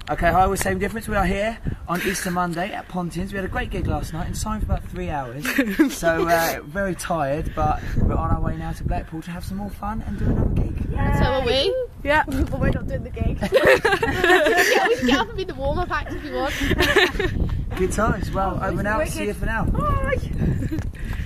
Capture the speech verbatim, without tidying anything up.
Okay, hi, we're Same Difference. We are here on Easter Monday at Pontins. We had a great gig last night and signed for about three hours. So, uh, very tired, but we're on our way now to Blackpool to have some more fun and do another gig. Yeah. So are we? Yeah. But we're not doing the gig. Yeah, we can get up and be the warm-up act if you want. Good times. Well, over and out. See you for now. Bye.